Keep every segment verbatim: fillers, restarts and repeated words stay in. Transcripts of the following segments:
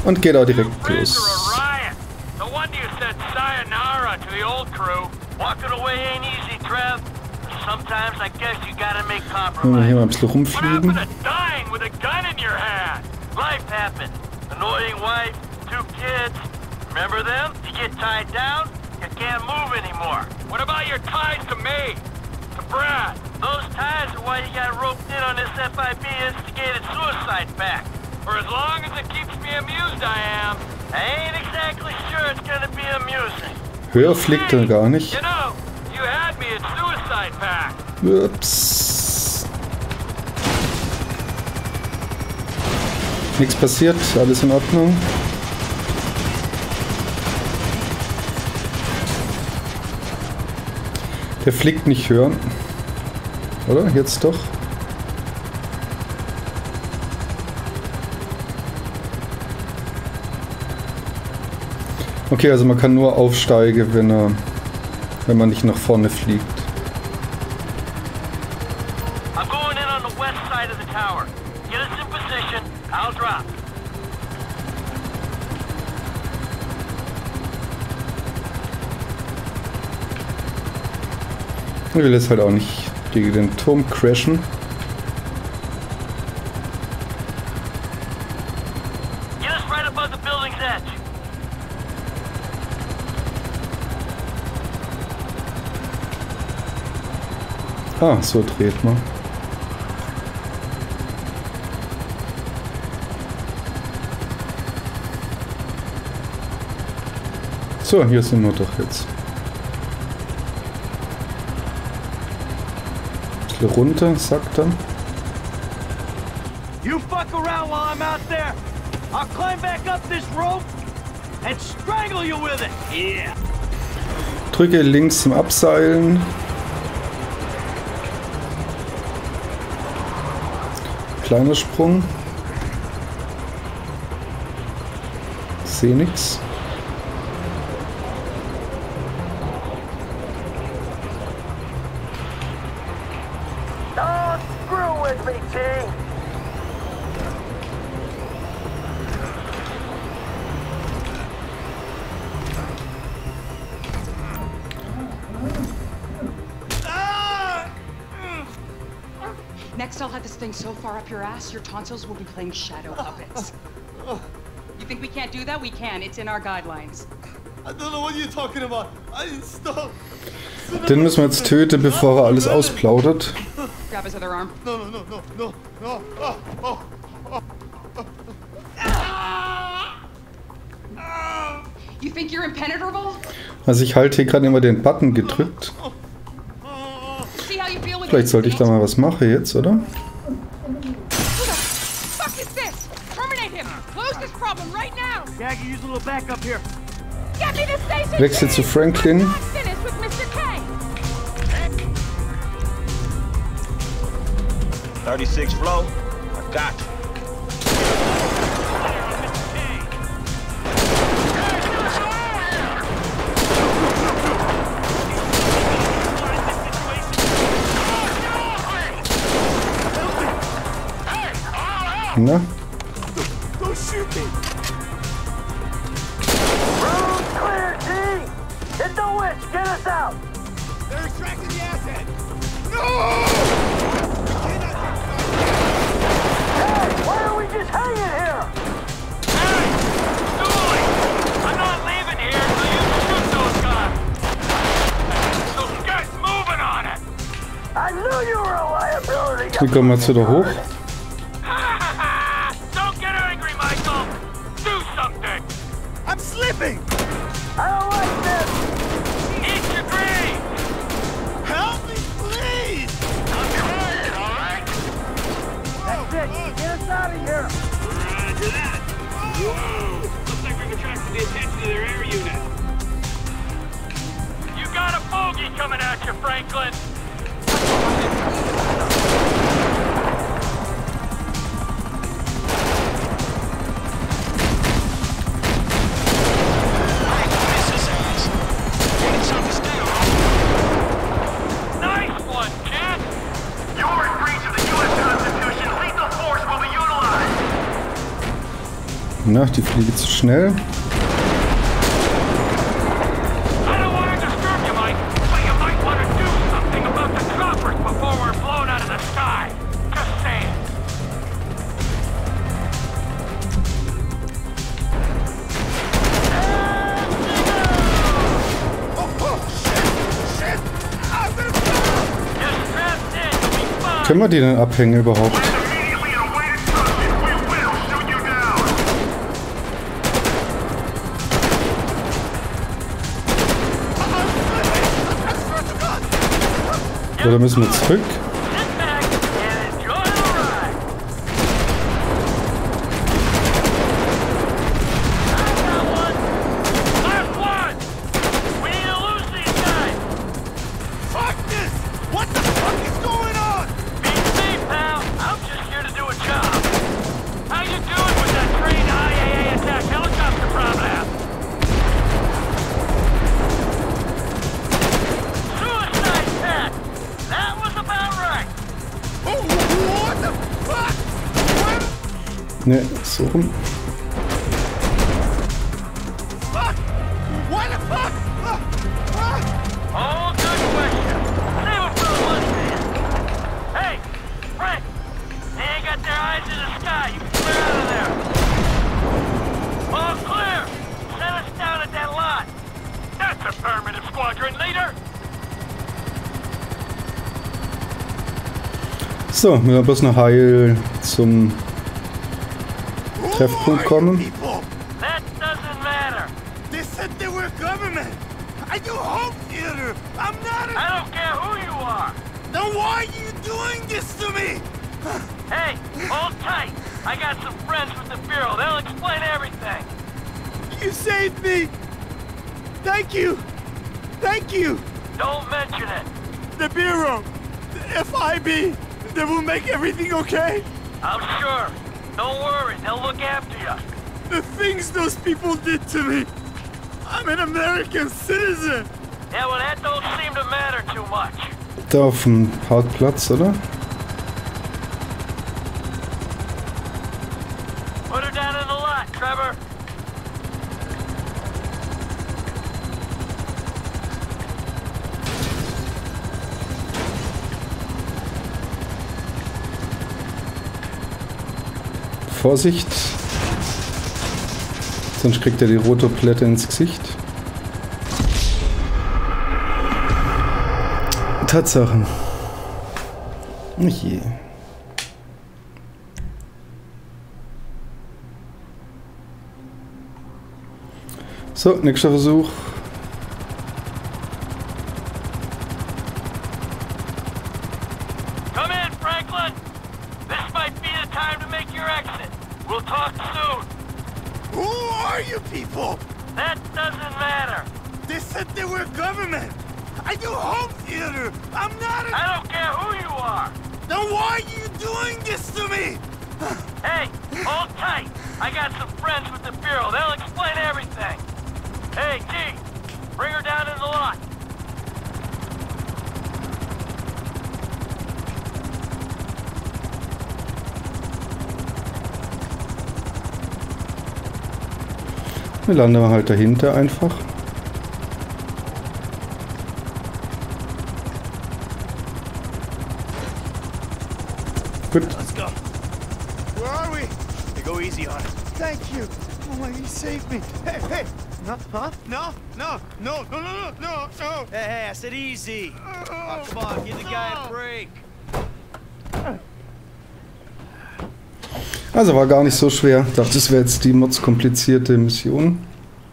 Und geht auch direkt los. Wenn wir hier mal ein bisschen rumfliegen. Brad, those ties are why you got roped in on this F I B-instigated suicide pact. For as long as it keeps me amused, I am. I ain't exactly sure it's gonna be amusing. Höher fliegt er gar nicht. You know, you had me at suicide pact. Ups. Nichts passiert, alles in Ordnung. Der fliegt nicht höher. Oder? Jetzt doch. Okay, also man kann nur aufsteigen, wenn er, wenn man nicht nach vorne fliegt. I'm going in on the west side of the tower. Get us in position, I'll drop. Ich will jetzt halt auch nicht gegen den Turm crashen. Ah, so dreht man. So, hier sind wir doch jetzt. Runter, sagt er. You fuck around while I'm out there. I'll climb back up this rope and strangle you with it. Yeah. Drücke links zum Abseilen. Kleiner Sprung. Sehe nix. Next, I'll have this thing so far up your ass, your tonsils will be playing shadow puppets. You think we can't do that? We can. It's in our guidelines. I don't know what you're talking about. I stop. Den müssen wir jetzt töten, bevor er alles ausplaudert. Grab his other arm. No, no, no, no, no, no. Oh, oh, oh. You think you're impenetrable? Also ich halte hier gerade immer den Button gedrückt. Vielleicht sollte ich da mal was machen jetzt, oder? Wechsel zu Franklin. thirty-six flow. I got you. Na? Don't shoot me. Room clear, T. Hit the witch. Get us out. They're extracting the asset. No! Hey, why are we just hanging here? Hey, Dooley! I'm not leaving here until you shoot those guys. So get moving on it. I knew you were a liability. Wie kommen wir jetzt wieder hoch? I'm slipping! I don't like this! Eat your green! Help me, please! I'm trying, alright? That's it! Get us out of here! Roger that! Whoa! Looks like we've attracted the attention of their air unit. You got a bogey coming at you, Franklin! Na, die Fliege zu schnell. I don't want to disturb you, Mike, but you might want to do something about the choppers before we're blown out of the sky. Just saying. Just strapped in, you'll be fine. Können wir die denn abhängen überhaupt? Oder müssen wir zurück? Sit back and enjoy the ride. I got one. Last one. We need to lose these guys. Fuck this! What the fuck is going on? Beat me, pal. I'm just here to do a job. How you doing with that trained I A A attack helicopter problem? Suicide pact. That was about right. Oh, what the fuck? What? Ne, so rum. Fuck? What the fuck? Ah, ah. Oh, good question. Save it for the lunch man. Hey, Frank. They ain't got their eyes in the sky. You can clear out of there. All clear. Set us down at that lot. That's affirmative, squadron leader. So, wir müssen bloß noch heil zum Who Treffpunkt are kommen. you people? That doesn't matter. They said they were government. I do home theater. I'm not a... I don't care who you are. Then why are you doing this to me? Hey, hold tight. I got some friends with the Bureau. They'll explain everything. You saved me. Thank you. Thank you. Don't mention it. The Bureau. The F I B. They will make everything okay. I'm sure. Don't worry. They'll look after you. The things those people did to me. I'm an American citizen. Yeah, well, that don't seem to matter too much. Da auf dem Parkplatz, oder? Put her down in the lot, Trevor. Vorsicht! Sonst kriegt er die rote Plätte ins Gesicht. Tatsachen. Oh je. So, nächster Versuch. Come in, Franklin. This might be the time to make your exit. We'll talk soon. Who are you people? That doesn't matter. They said they were government. I do home theater. I'm not a... I don't care who you are. Then why are you doing this to me? Hey, hold tight. I got some friends with the Bureau. They'll explain everything. Hey, G, bring her down in the lot. Wir landen halt dahinter einfach. Gut. Let's go. Where are we? Hey, go easy on it. Thank you. Oh, you saved me. Hey, hey. No, huh? No, no, no, no, no, no, no. Hey, hey, I said easy. Oh, come on, give the guy a break. Also war gar nicht so schwer. Ich dachte, das wäre jetzt die mordskomplizierte Mission.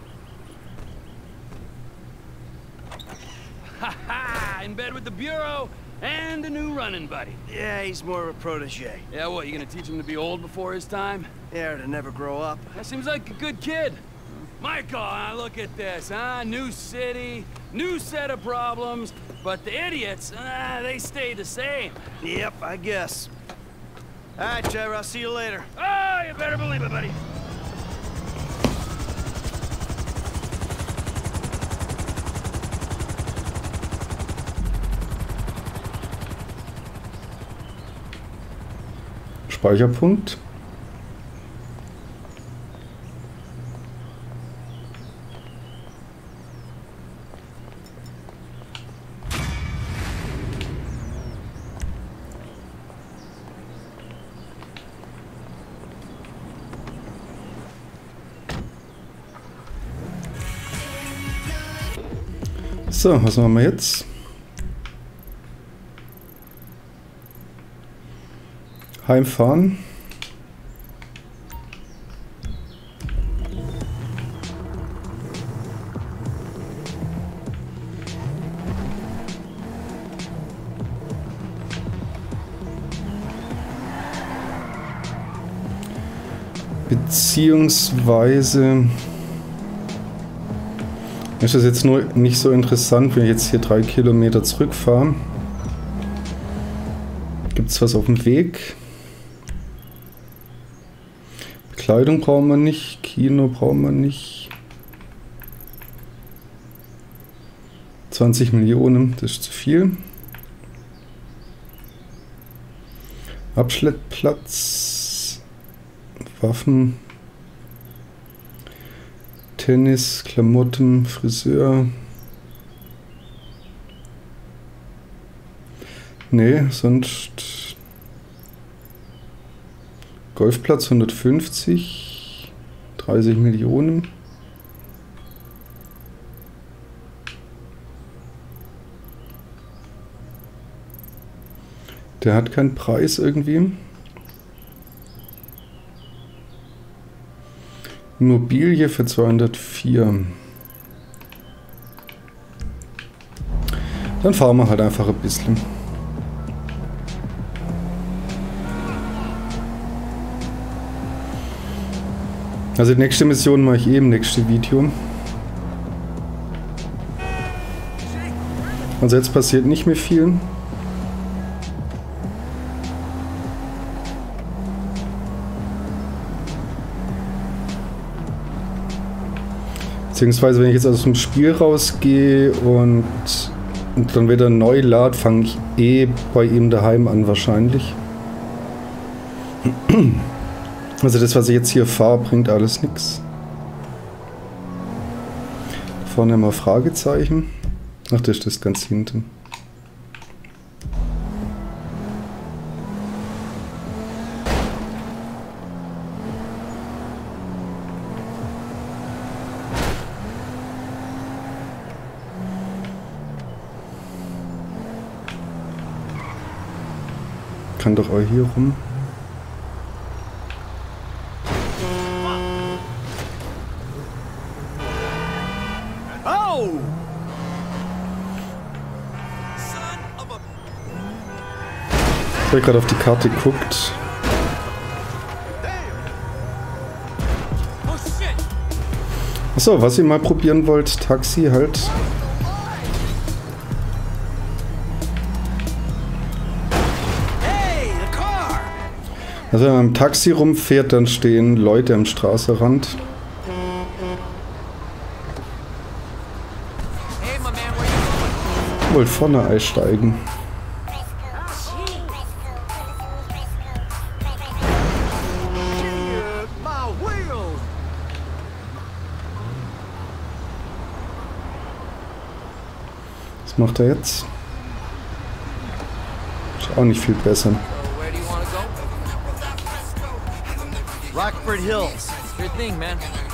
Haha, in bed with the Bureau and a new running buddy. Yeah, he's more of a protege. Yeah, what, you gonna teach him to be old before his time? Yeah, to never grow up. That seems like a good kid. Michael, uh, look at this, huh? New city, new set of problems, but the idiots, uh, they stay the same. Yep, I guess. All right, Trevor, I'll see you later. Oh, you better believe it, buddy. Speicherpunkt. So, was machen wir jetzt? Heimfahren. Beziehungsweise ist das jetzt nur nicht so interessant, wenn ich jetzt hier drei Kilometer zurückfahre. Gibt es was auf dem Weg? Bekleidung brauchen wir nicht, Kino brauchen wir nicht. zwanzig Millionen, das ist zu viel. Abschlepplatz, Waffen, Tennis, Klamotten, Friseur. Nee, sonst Golfplatz hundertfünfzig, dreißig Millionen. Der hat keinen Preis irgendwie. Immobilie für zweihundertvier. Dann fahren wir halt einfach ein bisschen. Also die nächste Mission mache ich eh im nächsten Video. Also jetzt passiert nicht mehr viel. Beziehungsweise wenn ich jetzt aus dem Spiel rausgehe und, und dann wieder neu lade, fange ich eh bei ihm daheim an wahrscheinlich. Also das, was ich jetzt hier fahre, bringt alles nichts. Vorne mal Fragezeichen. Ach, das ist das ganz hinten. Kann doch auch hier rum. Oh! Ich habe gerade auf die Karte geguckt. Achso, was ihr mal probieren wollt, Taxi halt. Also wenn man im Taxi rumfährt, dann stehen Leute am Straßenrand. Ich wollte vorne einsteigen. Was macht er jetzt? Ist auch nicht viel besser. Rockford Hills. Good thing, man.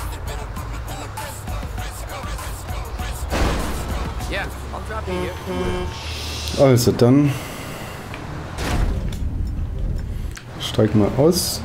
Yeah, I'll drop you here. Also dann steig mal aus.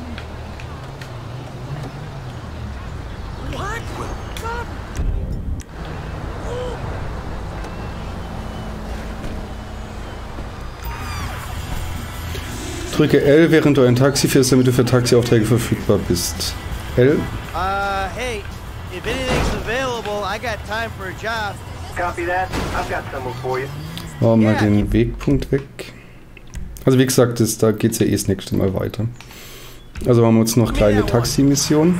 Drücke L, während du ein Taxi fährst, damit du für Taxiaufträge verfügbar bist. L. Uh, hey, if anything's available, I got time for a job. Copy that. I've got someone for you. Machen wir mal den Wegpunkt weg. Also wie gesagt, das, da geht es ja eh das nächste Mal weiter. Also machen wir uns noch kleine Taxi-Mission.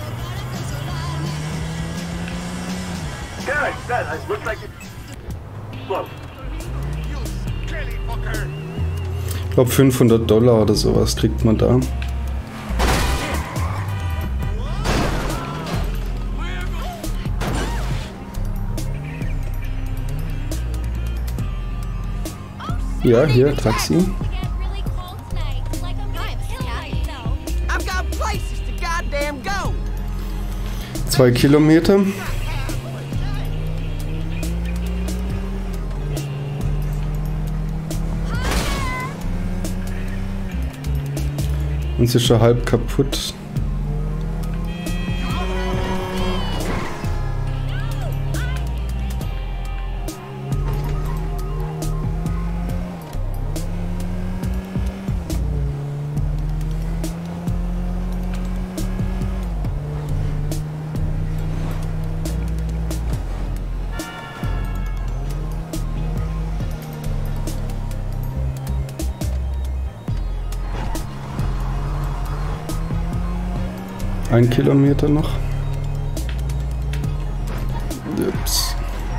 Ich glaube fünfhundert Dollar oder sowas kriegt man da. Ja, hier, Taxi. Zwei Kilometer. Und sie ist schon halb kaputt. Ein Kilometer noch. Ups.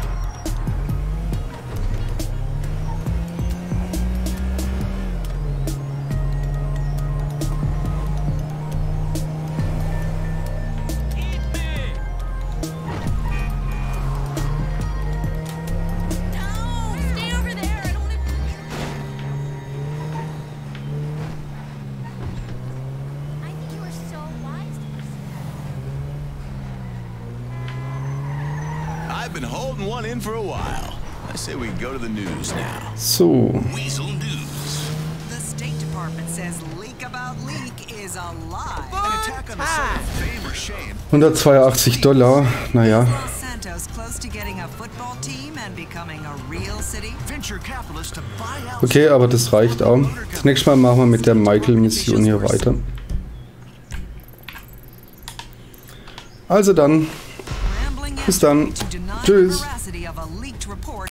I've been holding one in for a while. I say we go to the news now. So. Weasel News. The State Department says leak about leak is a lie. An attack on the site of fame or shame. hundertzweiundachtzig Dollar, naja. Los Santos close to getting a football team and becoming a real city. Venture capitalists to buy out. Okay, aber das reicht auch. Das nächste Mal machen wir mit der Michael-Mission hier weiter. Also dann. Bis dann. Tschüss.